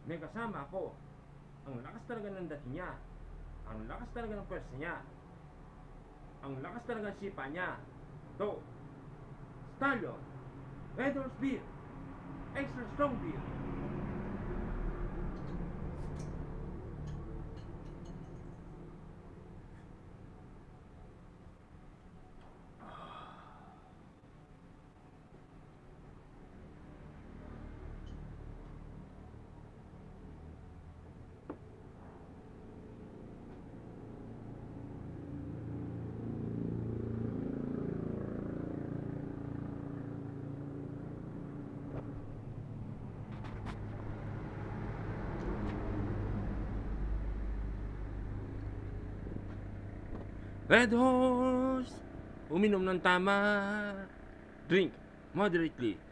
may kasama ako. Ang lakas talaga ng dating niya. Ang lakas talaga ng pwersa niya. Ang lakas talaga ng sipa niya. So, Stallion, Red Horse Beer, Extra Strong Beer. Red Horse! Uminom ng tama. Drink moderately.